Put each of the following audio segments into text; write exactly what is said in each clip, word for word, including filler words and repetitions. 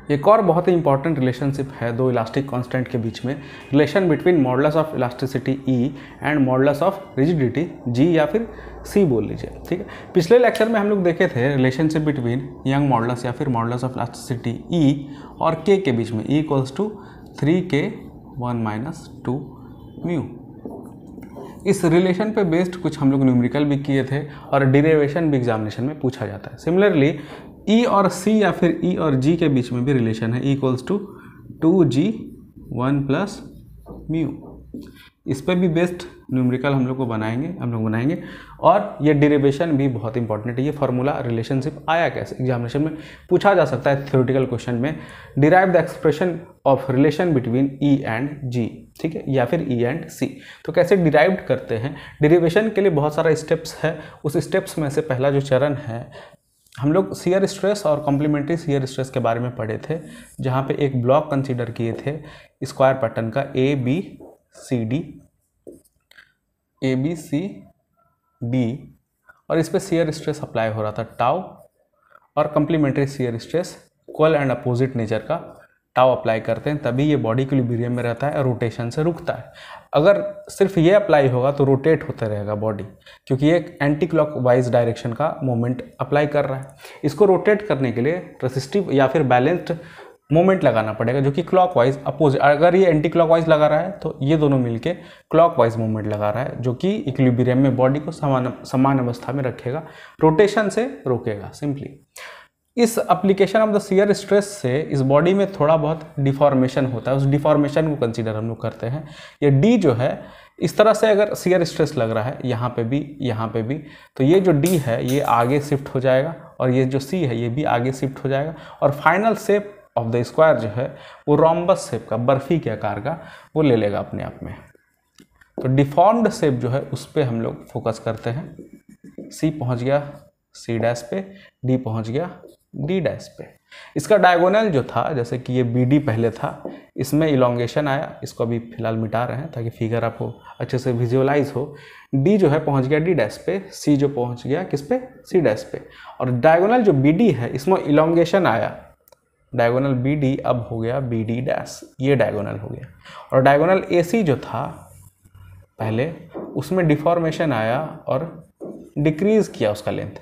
एक और बहुत ही इंपॉर्टेंट रिलेशनशिप है दो इलास्टिक कांस्टेंट के बीच में, relation between modulus of elasticity E and modulus of rigidity G या फिर सी बोल लीजिए। ठीक है, पिछले लेक्चर में हम लोग देखे थे रिलेशनशिप बिटवीन यंग मॉडुलस या फिर मॉडुलस ऑफ इलास्टिसिटी ई और के के बीच में, E equals to three K one minus two mu. इस रिलेशन पे बेस्ड कुछ हम लोग न्यूमेरिकल भी किए थे और डेरिवेशन भी एग्जामिनेशन में पूछा जाता है। सिमिलरली ई और सी या फिर ई और जी के बीच में भी रिलेशन है, E equals to two G one plus mu. इस पर भी बेस्ड न्यूमेरिकल हम लोग को बनाएंगे हम लोग बनाएंगे और ये डेरिवेशन भी बहुत इंपॉर्टेंट है। ये फार्मूला रिलेशनशिप आया कैसे, एग्जामिनेशन में पूछा जा सकता है थ्योरेटिकल क्वेश्चन में। Derive the expression of relation between E and G, ठीक है, या फिर ई एंड सी। तो कैसे डिराइव करते हैं, डेरिवेशन के लिए बहुत सारा स्टेप्स है। उस स्टेप्स में से पहला जो चरण है, हम लोग शियर स्ट्रेस और कॉम्प्लीमेंट्री शियर स्ट्रेस के बारे में पढ़े थे, जहाँ पे एक ब्लॉक कंसीडर किए थे स्क्वायर पैटर्न का A B C D A B C D और इस पर शियर स्ट्रेस अप्लाई हो रहा था टाउ, और complementary shear stress equal and opposite nature का टाउ अप्लाई करते हैं, तभी ये बॉडी इक्विलिब्रियम में रहता है और रोटेशन से रुकता है। अगर सिर्फ ये अप्लाई होगा तो रोटेट होता रहेगा बॉडी, क्योंकि ये एक एंटी क्लॉक वाइज डायरेक्शन का मोमेंट अप्लाई कर रहा है। इसको रोटेट करने के लिए रेसिस्टिव या फिर बैलेंस्ड मोमेंट लगाना पड़ेगा, जो कि क्लॉकवाइज अपोजिट। अगर ये एंटी क्लॉकवाइज लगा रहा है तो ये दोनों मिलके क्लॉकवाइज मूवमेंट लगा रहा है, जो कि इक्विलिब्रियम में बॉडी को समान समान अवस्था में रखेगा, रोटेशन से रोकेगा सिंपली। इस application of the shear stress से इस बॉडी में थोड़ा बहुत डिफॉर्मेशन होता है, उस डिफॉर्मेशन को कंसीडर हम लोग करते हैं। ये डी जो है इस तरह से अगर शियर स्ट्रेस लग रहा है यहाँ पे भी यहाँ पे भी, तो ये जो डी है ये आगे शिफ्ट हो जाएगा और ये जो सी है ये भी आगे शिफ्ट हो जाएगा, और final shape of the square जो है वो रोम्बस शेप का, बर्फी के आकार का वो ले लेगा अपने आप में। तो डिफॉर्म्ड शेप जो है उस पर हम लोग फोकस करते हैं। सी पहुंच गया सी डैश पे, डी पहुंच गया डी डैश पे। इसका डायगोनल जो था, जैसे कि ये बी डी पहले था, इसमें इलोंगेशन आया, इसको अभी फिलहाल मिटा रहे हैं ताकि फिगर आपको अच्छे से विजुअलाइज हो। डी जो है पहुंच गया डी डैश पे, सी जो पहुंच गया किस पे, सी डैश पे, और डायगोनल जो बी डी है इसमें इलोंगेशन आया, डायगोनल बी डी अब हो गया बी डी डैश, ये डायगोनल हो गया। और डायगोनल ए सी जो था पहले, उसमें डिफॉर्मेशन आया और डिक्रीज किया उसका लेंथ।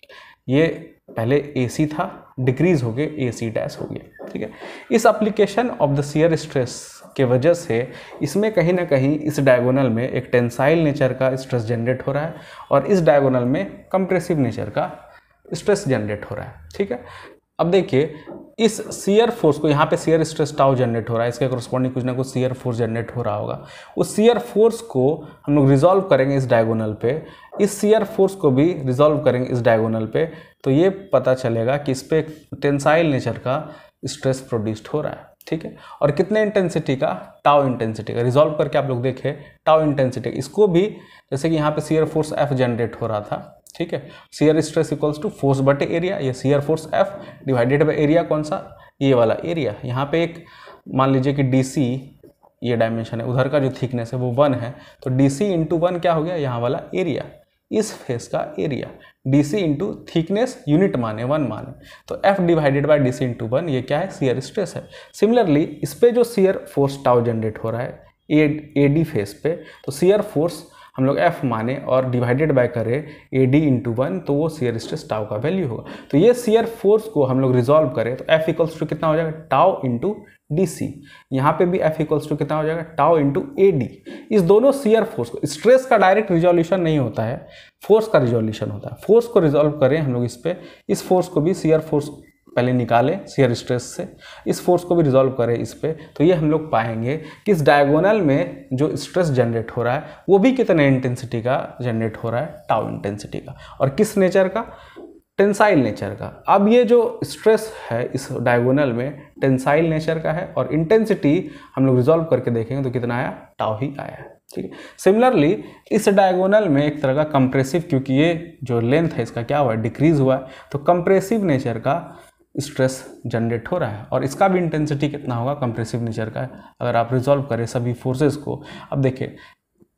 ये पहले ए सी था, डिक्रीज हो गया ए सी डैश हो गया। ठीक है, इस application of the shear stress के वजह से इसमें कहीं ना कहीं इस डायगोनल में एक टेंसाइल नेचर का स्ट्रेस जनरेट हो रहा है और इस डायगोनल में कंप्रेसिव नेचर का स्ट्रेस जनरेट हो रहा है। ठीक है, अब देखिए इस शियर फोर्स को, यहाँ पे शियर स्ट्रेस टाउ जनरेट हो रहा है, इसके कोरस्पॉन्डिंग कुछ ना कुछ शियर फोर्स जनरेट हो रहा होगा। उस शियर फोर्स को हम लोग रिजॉल्व करेंगे इस डायगोनल पे, इस शियर फोर्स को भी रिजॉल्व करेंगे इस डायगोनल पे, तो ये पता चलेगा कि इस पे टेंसाइल नेचर का स्ट्रेस प्रोड्यूस्ड हो रहा है। ठीक है, और कितने इंटेंसिटी का, टाउ इंटेंसिटी का। रिजॉल्व करके आप लोग देखें टाउ इंटेंसिटी, इसको भी जैसे कि यहाँ पे शियर फोर्स एफ जनरेट हो रहा था। ठीक है, shear stress equals to force बटे एरिया, ये shear force F divided by area, कौन सा, ये वाला एरिया। यहाँ पे एक मान लीजिए कि डी सी ये डायमेंशन है, उधर का जो थिकनेस है वो वन है, तो डी सी इंटू वन क्या हो गया, यहाँ वाला एरिया, इस फेस का area. D C into thickness unit माने वन माने, तो F divided by D C into one, ये क्या है, शियर स्ट्रेस है। सिमिलरली इस पे जो शियर फोर्स टाउ जनरेट हो रहा है ए ए डी फेस पे, तो शियर फोर्स हम लोग एफ माने और डिवाइडेड बाय करें ए डी इंटू वन, तो वो शियर स्ट्रेस टाउ का वैल्यू होगा। तो ये शियर फोर्स को हम लोग रिजॉल्व करें तो एफ इक्वल्स टू कितना हो जाएगा, टाउ इंटू डी सी। यहाँ पे भी एफ इक्वल्स टू कितना हो जाएगा, टाउ इंटू ए डी। इस दोनों शियर फोर्स को, स्ट्रेस का डायरेक्ट रिजोल्यूशन नहीं होता है, फोर्स का रिजोल्यूशन होता है। फोर्स को रिजॉल्व करें हम लोग इस पे, इस फोर्स को भी शियर फोर्स पहले निकालें शियर स्ट्रेस से, इस फोर्स को भी रिजॉल्व करें इस पे, तो ये हम लोग पाएंगे कि इस डायगोनल में जो स्ट्रेस जनरेट हो रहा है वो भी कितने इंटेंसिटी का जनरेट हो रहा है, टाउ इंटेंसिटी का, और किस नेचर का, टेंसाइल नेचर का। अब ये जो स्ट्रेस है इस डायगोनल में टेंसाइल नेचर का है, और इंटेंसिटी हम लोग रिजॉल्व करके देखेंगे तो कितना आया, टाउ ही आया है। ठीक है, सिमिलरली इस डायगोनल में एक तरह का कंप्रेसिव, क्योंकि ये जो लेंथ है इसका क्या हुआ है, डिक्रीज हुआ है, तो कंप्रेसिव नेचर का स्ट्रेस जनरेट हो रहा है, और इसका भी इंटेंसिटी कितना होगा, कंप्रेसिव नेचर का है। अगर आप रिजॉल्व करें सभी फोर्सेस को, अब देखिए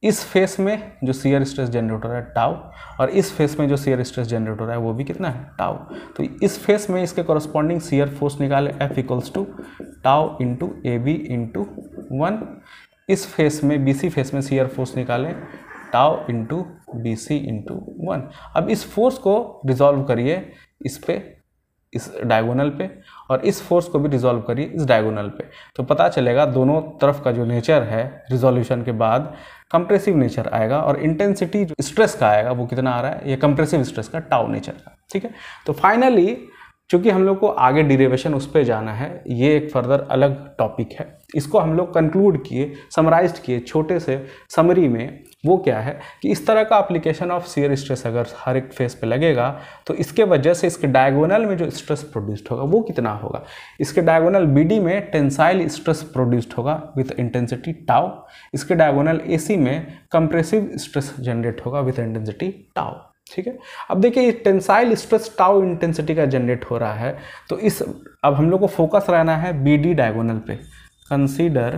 इस फेस में जो शियर स्ट्रेस जनरेट हो रहा है टाउ, और इस फेस में जो शियर स्ट्रेस जनरेट हो रहा है वो भी कितना है टाउ। तो इस फेस में इसके कॉरस्पॉन्डिंग शियर फोर्स निकाले F equals to tau into A B into one. इस फेस में बी सी फेस में शियर फोर्स निकालें tau into B C into one. अब इस फोर्स को रिजॉल्व करिए इस पे, इस डायगोनल पे, और इस फोर्स को भी रिजॉल्व करिए इस डायगोनल पे, तो पता चलेगा दोनों तरफ का जो नेचर है रिजोल्यूशन के बाद कंप्रेसिव नेचर आएगा, और इंटेंसिटी जो स्ट्रेस का आएगा वो कितना आ रहा है, ये कंप्रेसिव स्ट्रेस का टाउ नेचर का। ठीक है, तो फाइनली चूंकि हम लोग को आगे डिरिवेशन उस पर जाना है, ये एक फर्दर अलग टॉपिक है, इसको हम लोग कंक्लूड किए, समराइज्ड किए छोटे से समरी में। वो क्या है कि इस तरह का एप्लीकेशन ऑफ शियर स्ट्रेस अगर हर एक फेस पे लगेगा तो इसके वजह से इसके डायगोनल में जो स्ट्रेस प्रोड्यूस्ड होगा वो कितना होगा। इसके डायगोनल बीडी में टेंसाइल स्ट्रेस प्रोड्यूस्ड होगा विथ इंटेंसिटी टाउ, इसके डायगोनल एसी में कंप्रेसिव स्ट्रेस जनरेट होगा विथ इंटेंसिटी टाउ। ठीक है, अब देखिए टेंसाइल स्ट्रेस टाउ इंटेंसिटी का जनरेट हो रहा है, तो इस अब हम लोग को फोकस रहना है बीडी डायगोनल पे। Consider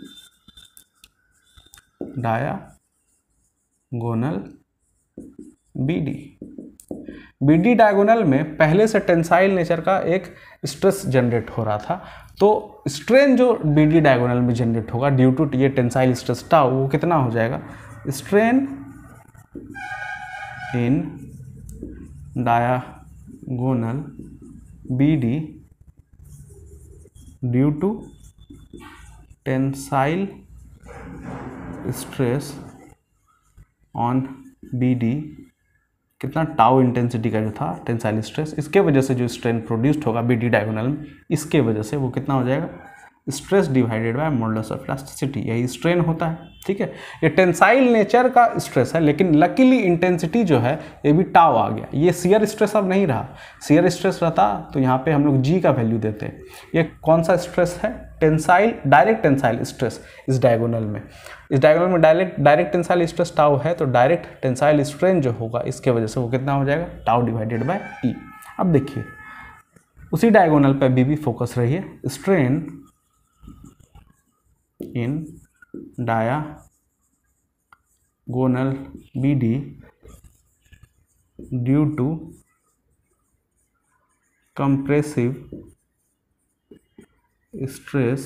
diagonal BD. BD diagonal में पहले से टेंसाइल नेचर का एक स्ट्रेस जनरेट हो रहा था, तो स्ट्रेन जो बीडी डायगोनल में जनरेट होगा ड्यू टू ये टेंसाइल स्ट्रेस टाउ वो कितना हो जाएगा, strain in diagonal BD due to tensile stress on BD, कितना टाउ इंटेंसिटी का जो था टेंसाइल स्ट्रेस, इसके वजह से जो स्ट्रेन प्रोड्यूस्ड होगा बीडी डायगोनल में, इसके वजह से वो कितना हो जाएगा, stress divided by modulus of elasticity, यही स्ट्रेन होता है। ठीक है, ये टेंसाइल नेचर का स्ट्रेस है, लेकिन लकीली इंटेंसिटी जो है ये भी टाउ आ गया। ये शियर स्ट्रेस अब नहीं रहा, शियर स्ट्रेस रहता तो यहाँ पे हम लोग जी का वैल्यू देते हैं। ये कौन सा स्ट्रेस है, टेंसाइल, डायरेक्ट टेंसाइल स्ट्रेस इस डायगोनल में। इस डायगोनल में direct direct tensile stress tau है, तो डायरेक्ट टेंसाइल स्ट्रेन जो होगा इसके वजह से वो कितना हो जाएगा, टाउ डिवाइडेड बाय ई। अब देखिए उसी डायगोनल पर भी, भी फोकस रहिए, strain in diagonal B D due to compressive stress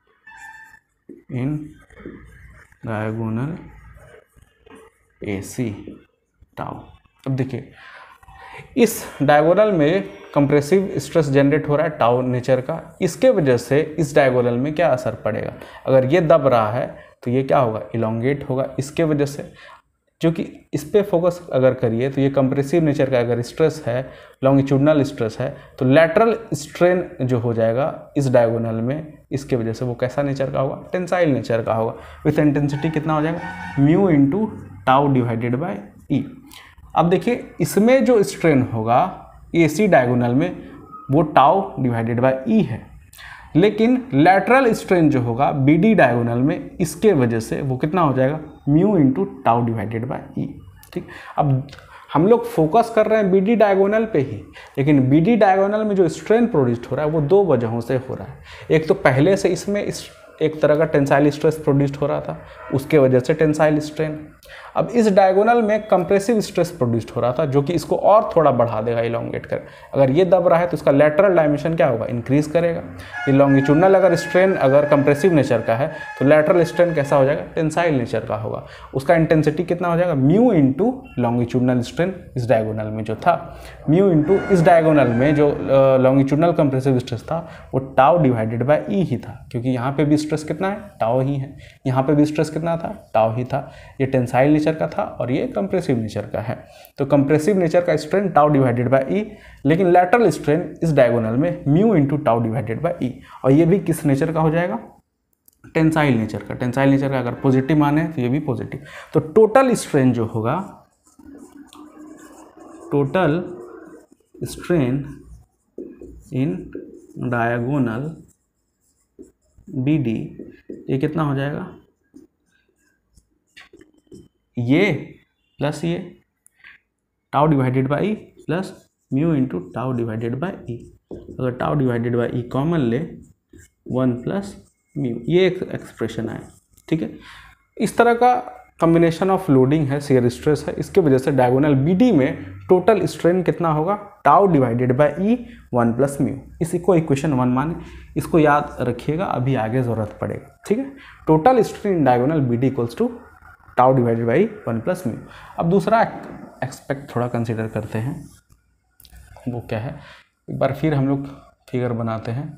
in diagonal A C tau। अब देखिए इस डायगोनल में कंप्रेसिव स्ट्रेस जनरेट हो रहा है टाउ नेचर का, इसके वजह से इस डायगोनल में क्या असर पड़ेगा, अगर ये दब रहा है तो ये क्या होगा, इलोंगेट होगा। इसके वजह से जो कि इस पे फोकस अगर करिए तो ये कंप्रेसिव नेचर का अगर स्ट्रेस है, लॉन्गिट्यूडनल स्ट्रेस है, तो लैटरल स्ट्रेन जो हो जाएगा इस डायगोनल में, इसके वजह से वो कैसा नेचर का होगा, टेंसाइल नेचर का होगा विथ इंटेंसिटी कितना हो जाएगा, mu into tau divided by E. अब देखिए इसमें जो स्ट्रेन होगा ए सी डायगोनल में वो टाउ डिवाइडेड बाय ई है, लेकिन लैटरल स्ट्रेन जो होगा बी डी डायगोनल में, इसके वजह से वो कितना हो जाएगा, mu into tau divided by E. ठीक, अब हम लोग फोकस कर रहे हैं बी डी डायगोनल पे ही, लेकिन बी डी डायगोनल में जो स्ट्रेन प्रोड्यूस्ड हो रहा है वो दो वजहों से हो रहा है। एक तो पहले से इसमें इस एक तरह का टेंसाइल स्ट्रेस प्रोड्यूस्ड हो रहा था, उसके वजह से टेंसाइल स्ट्रेन। अब इस डायगोनल में कंप्रेसिव स्ट्रेस प्रोड्यूस्ड हो रहा था, जो कि इसको और थोड़ा बढ़ा देगा, इलोंगेट कर। अगर ये दब रहा है तो इसका लैटरल डायमेंशन क्या होगा, इंक्रीज करेगा। ये लॉन्गिट्यूडनल अगर स्ट्रेन अगर कंप्रेसिव नेचर का है तो लैटरल स्ट्रेन कैसा हो जाएगा, टेंसाइल नेचर का होगा। उसका इंटेंसिटी कितना हो जाएगा, म्यू इंटू लॉन्गिट्यूडनल स्ट्रेन इस डायगोनल में जो था, म्यू इंटू इस डायगोनल में जो लॉन्गिट्यूडनल कंप्रेसिव स्ट्रेस था वो टाउ डिवाइडेड बाय ई ही था, क्योंकि यहाँ पे भी स्ट्रेस कितना है, टाउ ही है। यहाँ पे भी स्ट्रेस कितना था, टाउ ही था। ये टेंसाइल नेचर का था और ये कंप्रेसिव नेचर का है, तो कंप्रेसिव नेचर का strain tau divided by E, लेकिन लैटरल स्ट्रेन इस डायगोनल में mu into tau divided by E. और ये भी किस नेचर का हो जाएगा, टेंसाइल नेचर का। टेंसाइल नेचर का अगर पॉजिटिव माने तो ये भी पॉजिटिव। तो टोटल स्ट्रेन जो होगा, total strain in diagonal B D, ये कितना हो जाएगा, ये प्लस ये tau divided by E plus mu into tau divided by E. अगर tau divided by E common ले, वन प्लस म्यू, ये एक एक्सप्रेशन आए। ठीक है, इस तरह का कॉम्बिनेशन ऑफ लोडिंग है, शियर स्ट्रेस है, इसके वजह से डायगोनल बी डी में टोटल स्ट्रेन कितना होगा, tau divided by E one plus mu. इसी को इक्वेशन वन माने, इसको याद रखिएगा, अभी आगे ज़रूरत पड़ेगा, ठीक है। Total strain in diagonal B D equals to tau divided by one plus mu. अब दूसरा एक्सपेक्ट थोड़ा कंसिडर करते हैं, वो क्या है, एक बार फिर हम लोग फिगर बनाते हैं।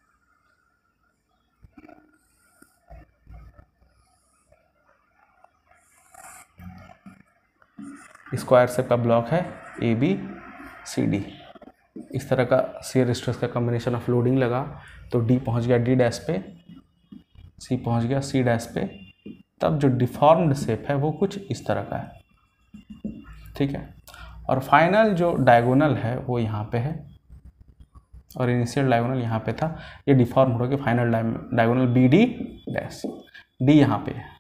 स्क्वायर शेप का ब्लॉक है ए बी सी डी, इस तरह का शियर स्ट्रेस का कॉम्बिनेशन ऑफ लोडिंग लगा तो डी पहुंच गया डी डैश पे, सी पहुंच गया सी डैश पे, तब जो डिफॉर्म्ड शेप है वो कुछ इस तरह का है, ठीक है। और फाइनल जो डायगोनल है वो यहाँ पे है और इनिशियल डायगोनल यहाँ पे था, ये डिफॉर्म हो गया, final diagonal B D dash, D यहाँ पे है।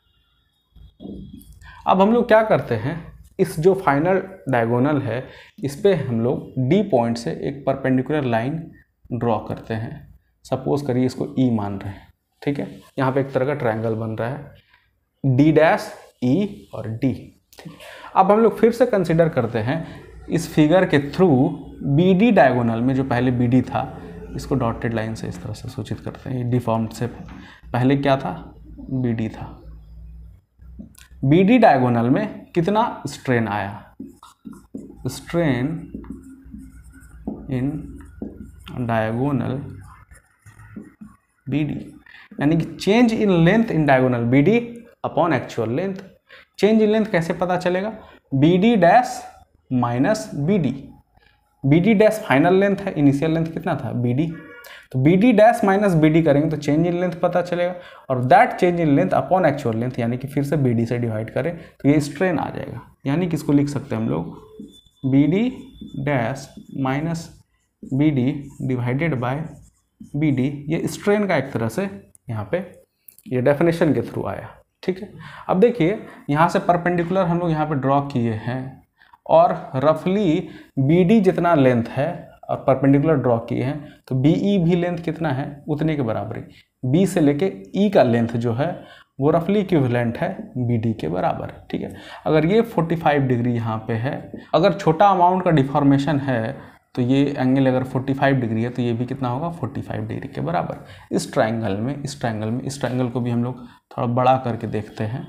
अब हम लोग क्या करते हैं, इस जो फाइनल डायगोनल है इस पे हम लोग डी पॉइंट से एक परपेंडिकुलर लाइन ड्रॉ करते हैं। सपोज करिए इसको ई मान रहे हैं, ठीक है। यहाँ पे एक तरह का ट्रायंगल बन रहा है, डी डैश ई और डी, ठीक। अब हम लोग फिर से कंसिडर करते हैं इस फिगर के थ्रू बी डी डायगोनल में जो पहले बी डी था, इसको डॉटेड लाइन से इस तरह से सूचित करते हैं, ये डिफॉर्म्ड से पहले क्या था, बी डी था। बी डी डायगोनल में कितना स्ट्रेन आया, strain in diagonal B D, यानी कि change in length in diagonal B D upon actual length. Change in length कैसे पता चलेगा, B D dash minus B D, B D dash final length है, initial length कितना था B D, तो B D dash minus B D करेंगे तो change in length पता चलेगा, और that change in length upon actual length, यानी कि फिर से बी डी से डिवाइड करें तो ये स्ट्रेन आ जाएगा। यानी कि इसको लिख सकते हैं हम लोग B D dash minus B D divided by B D, ये स्ट्रेन का एक तरह से यहाँ पे ये डेफिनेशन के थ्रू आया, ठीक है। अब देखिए यहाँ से परपेंडिकुलर हम लोग यहाँ पे ड्रॉ किए हैं और रफली बी डी जितना लेंथ है और परपेंडिकुलर ड्रॉ किए हैं तो बी ई भी लेंथ कितना है उतने के बराबर ही, बी से लेके ई का लेंथ जो है वो रफली इक्विवेलेंट है बी डी के बराबर, ठीक है। अगर ये पैंतालीस डिग्री यहाँ पे है, अगर छोटा अमाउंट का डिफॉर्मेशन है तो ये एंगल अगर पैंतालीस डिग्री है तो ये भी कितना होगा पैंतालीस डिग्री के बराबर। इस ट्रायंगल में इस ट्रायंगल में इस ट्रायंगल को भी हम लोग थोड़ा बड़ा करके देखते हैं।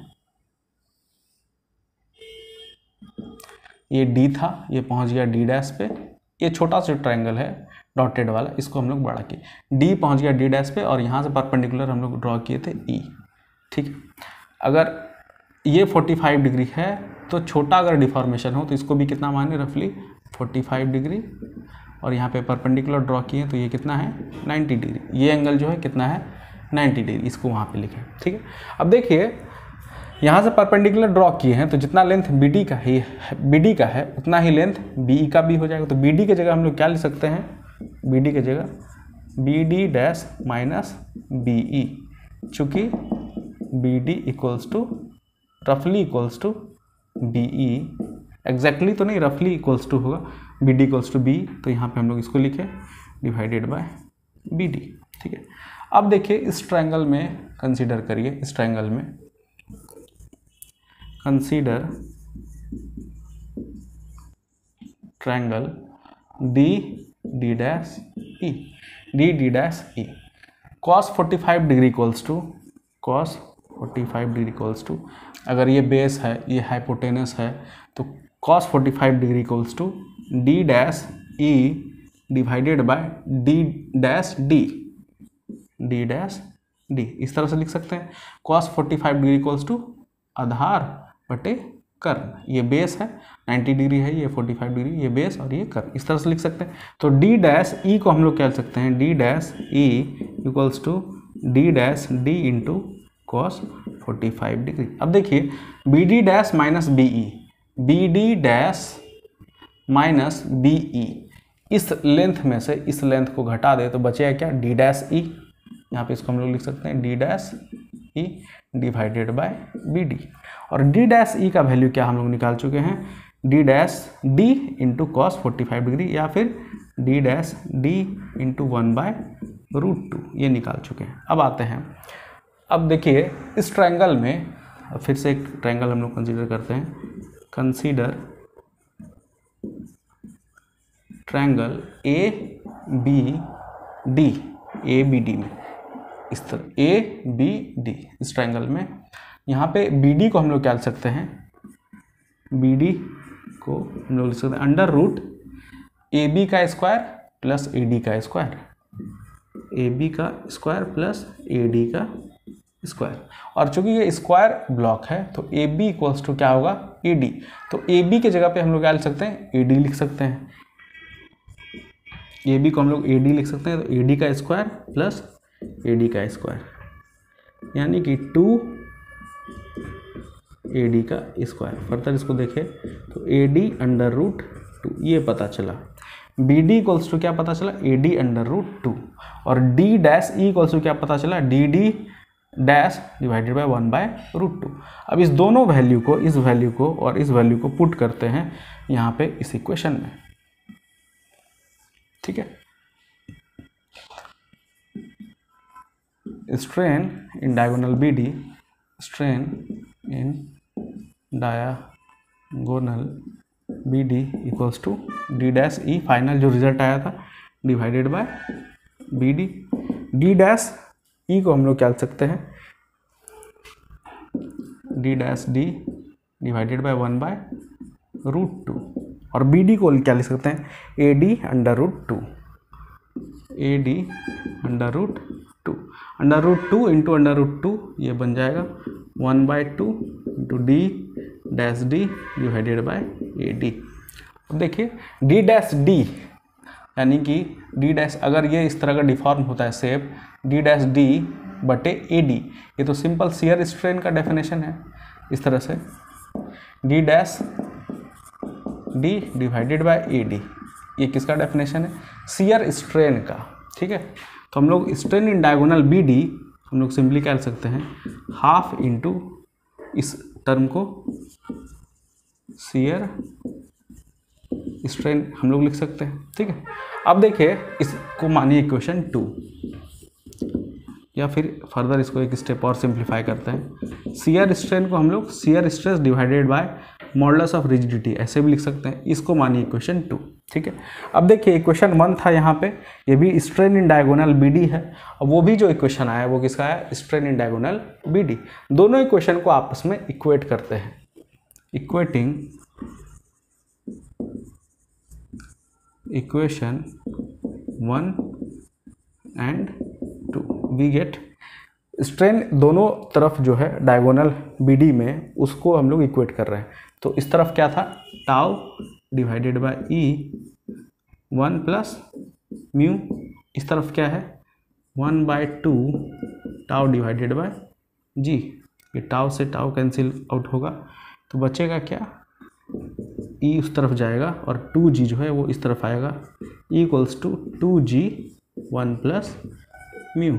ये डी था, ये पहुंच गया डी डैश पे, ये छोटा सा ट्रायंगल है डॉटेड वाला, इसको हम लोग बड़ा किए, डी पहुंच गया डी डैश पे और यहाँ से परपेंडिकुलर हम लोग ड्रॉ किए थे ई, ठीक है। अगर ये पैंतालीस डिग्री है तो छोटा अगर डिफॉर्मेशन हो तो इसको भी कितना माने, रफली पैंतालीस डिग्री, और यहाँ पे परपेंडिकुलर ड्रॉ किए तो ये कितना है नब्बे डिग्री, ये एंगल जो है कितना है नब्बे डिग्री, इसको वहाँ पे लिखें, ठीक है। अब देखिए यहाँ से परपेंडिकुलर ड्रॉ किए हैं तो जितना लेंथ बी डी का ही बी डी का है उतना ही लेंथ बी ई का भी हो जाएगा, तो बी डी की जगह हम लोग क्या लिख सकते हैं, बी डी की जगह B D dash minus B E, चूँकि बी डी इक्वल्स टू रफली equals to B E, exactly तो नहीं रफली इक्वल्स टू होगा, B D equals to B, तो यहाँ पे हम लोग इसको लिखे डिवाइडेड बाय बी डी, ठीक है। अब देखिए इस ट्रायंगल में कंसीडर करिए, इस ट्रायंगल में consider triangle D D dash E, D D dash E, cos पैंतालीस डिग्री इक्वल्स टू कॉस पैंतालीस डिग्री इक्वल्स टू, अगर ये बेस है ये हाइपोटेनस है तो कॉस पैंतालीस degree equals to D dash E divided by D dash D, D dash D, इस तरह से लिख सकते हैं। कॉस पैंतालीस डिग्री इक्वल्स टू आधार बटे कर्ण, ये बेस है नब्बे डिग्री है, ये पैंतालीस डिग्री, ये बेस और ये कर्ण, इस तरह से लिख सकते हैं। तो डी डैश ई को हम लोग क्या लिख सकते हैं, D dash E equals to D dash D into cos पैंतालीस डिग्री। अब देखिए B D dash minus B E, B D dash minus B E, इस लेंथ में से इस लेंथ को घटा दे तो बचेगा क्या, डी डैश ई, यहाँ पे इसको हम लोग लिख सकते हैं D dash E divided by B D, और डी डैश ई का वैल्यू क्या हम लोग निकाल चुके हैं, D dash D into cos पैंतालीस डिग्री या फिर D dash D into one by root two, ये निकाल चुके हैं। अब आते हैं, अब देखिए इस ट्रायंगल में अब फिर से एक ट्रायंगल हम लोग कंसीडर करते हैं। Consider triangle A B D, A B D में इस तरह ए बी डी, इस ट्रायंगल में यहाँ पे बी डी को हम लोग क्या लिख सकते हैं, बी डी को हम लोग लिख सकते हैं अंडर रूट ए बी का स्क्वायर प्लस ए डी का स्क्वायर, ए बी का स्क्वायर प्लस ए डी का स्क्वायर। और चूंकि ये स्क्वायर ब्लॉक है तो ए बी इक्वल्स टू क्या होगा, ए डी। तो ए बी की जगह पे हम लोग क्या लिख सकते हैं, ए डी लिख सकते हैं। ए बी को हम लोग ए डी लिख सकते हैं, तो ए डी का स्क्वायर प्लस ए डी का स्क्वायर, यानी कि टू ए डी का स्क्वायर। फर्दर इसको देखें तो A D under root two, ये पता चला। बी डी इक्वल्स टू क्या पता चला, A D under root two. और D dash E equals to क्या पता चला, D D dash divided by one by root two. अब इस दोनों वैल्यू को, इस वैल्यू को और इस वैल्यू को पुट करते हैं यहाँ पे इस इक्वेशन में, ठीक है। Strain in diagonal B D, strain in diagonal B D equals to D dash E, final जो रिजल्ट आया था, divided by B D. D dash E को हम लोग क्या लिख सकते हैं, D dash D divided by one by root two. और बी डी को क्या लिख सकते हैं, A D under root two, A D under root two. Under root two into under root two, ये बन जाएगा one by two into D dash D divided by A D. अब देखिए डी डैश डी, यानी कि D dash, अगर ये इस तरह का डिफॉर्म होता है शेप, डी डैश डी बटे ए डी, ये तो सिंपल शियर स्ट्रेन का डेफिनेशन है। इस तरह से D dash D divided by A D, ये किसका डेफिनेशन है, शियर स्ट्रेन का, ठीक है। तो हम लोग strain in diagonal B D हम लोग सिंपली क्या लिख सकते हैं, हाफ इंटू इस टर्म को शियर स्ट्रेन हम लोग लिख सकते हैं, ठीक है। अब देखिए इसको मानिए इक्वेशन टू, या फिर फर्दर इसको एक स्टेप और सिंप्लीफाई करते हैं। शियर स्ट्रेन को हम लोग shear stress divided by modulus of rigidity ऐसे भी लिख सकते हैं, इसको मानिए इक्वेशन टू, ठीक है। अब देखिए इक्वेशन वन था यहाँ पे, ये भी strain in diagonal B D है, और वो भी जो इक्वेशन आया वो किसका है, strain in diagonal B D. दोनों इक्वेशन को आपस में इक्वेट करते हैं, equating equation one and two we get strain दोनों तरफ जो है डायगोनल बी डी में, उसको हम लोग इक्वेट कर रहे हैं। तो इस तरफ क्या था, tau divided by E one plus mu, इस तरफ क्या है one by two tau divided by G. ये टाउ से टाउ कैंसिल आउट होगा, तो बचेगा क्या, ई उस तरफ जाएगा और टू जी जो है वो इस तरफ आएगा, E equals to two G one plus mu.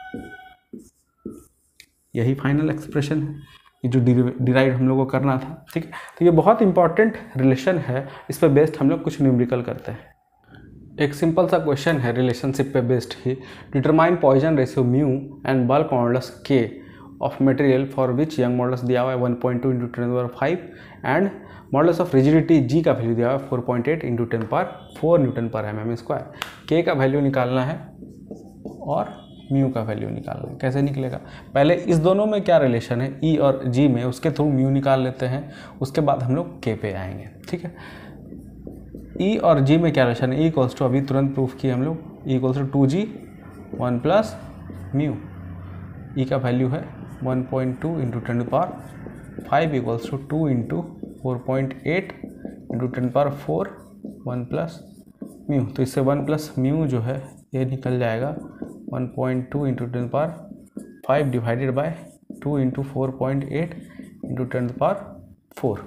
यही फाइनल एक्सप्रेशन है, ये जो डिराइव हम लोग को करना था, ठीक है। तो ये बहुत इंपॉर्टेंट रिलेशन है, इस पर बेस्ड हम लोग कुछ न्यूमेरिकल करते हैं। एक सिंपल सा क्वेश्चन है रिलेशनशिप पे बेस्ड ही, determine Poisson ratio mu and bulk modulus K of material for which Young modulus दिया हुआ है one point two into ten power five and modulus of rigidity G का वैल्यू दिया हुआ है four point eight into ten power four newton per M M square. K का value निकालना है और म्यू का वैल्यू निकालना है। कैसे निकलेगा, पहले इस दोनों में क्या रिलेशन है, ई और जी में, उसके थ्रू म्यू निकाल लेते हैं, उसके बाद हम लोग के पे आएंगे, ठीक है। ई और जी में क्या रिलेशन है, ई इक्वल्स टू, अभी तुरंत प्रूफ किए हम लोग, E equals to two G one plus mu. E का वैल्यू है one point two into ten power five equals to two into four point eight into ten power four one plus mu. तो इससे one plus mu जो है ये निकल जाएगा one point two into ten power five divided by two into four point eight into ten power four,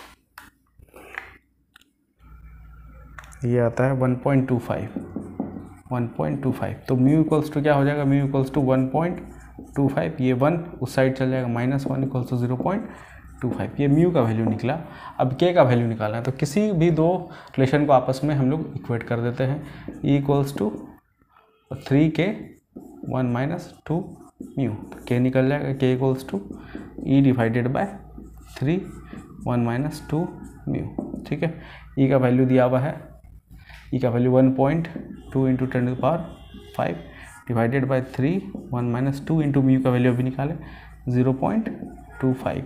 ये आता है one point two five, one point two five. तो म्यू इक्वल्स टू क्या हो जाएगा, mu equals to one point two five, ये one उस side चल जाएगा, minus one equals to zero point two five, ये म्यू का वैल्यू निकला। अब के का वैल्यू निकालना है, तो किसी भी दो रिलेशन को आपस में हम लोग इक्वेट कर देते हैं, E equals to three K one minus two mu, K निकल जाएगा, K equals to E divided by three one minus two mu. ठीक है, ई का वैल्यू दिया हुआ है, ई का value one point two into ten to the power five divided by three one minus two into mu का value अभी निकाले ज़ीरो पॉइंट टू फाइव,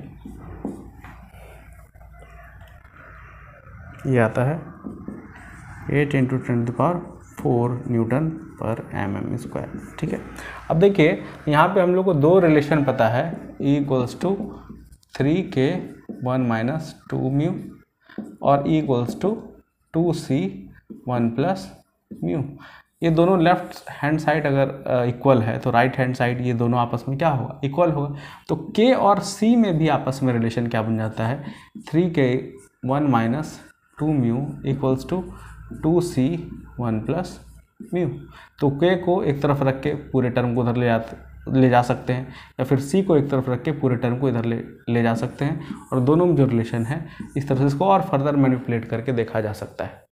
ये आता है eight into ten to the power four newton per M M square. ठीक है, अब देखिए यहाँ पे हम लोग को दो रिलेशन पता है, E equals to three K one minus two mu और E equals to two C one plus mu. ये दोनों लेफ्ट हैंड साइड अगर इक्वल है तो राइट हैंड साइड ये दोनों आपस में क्या होगा, इक्वल होगा। तो के और सी में भी आपस में रिलेशन क्या बन जाता है, three K one minus two mu equals to two C one plus mu. तो के को एक तरफ रख के पूरे टर्म को उधर ले जा ले जा सकते हैं, या फिर सी को एक तरफ रख के पूरे टर्म को इधर ले ले जा सकते हैं, और दोनों में जो रिलेशन है इस तरह से इसको और फर्दर मैनिपुलेट करके देखा जा सकता है।